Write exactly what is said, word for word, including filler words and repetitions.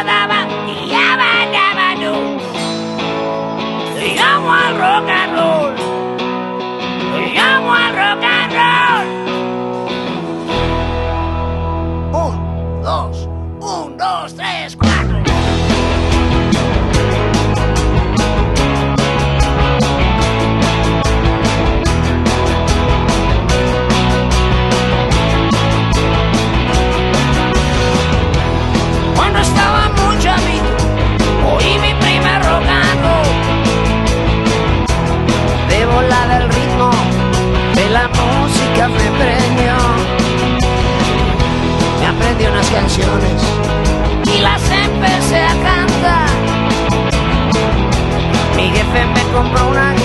daba y ya bailaba yo. Te llamo al rock and roll, te llamo al rock and roll. Un, dos, un, dos, tres, cuatro. Cuando estaba muy chavito, oí mi primer rock and roll. De volada el ritmo de la música me prendió. Me aprendí unas canciones y las empecé a cantar. Mi jefe me compró una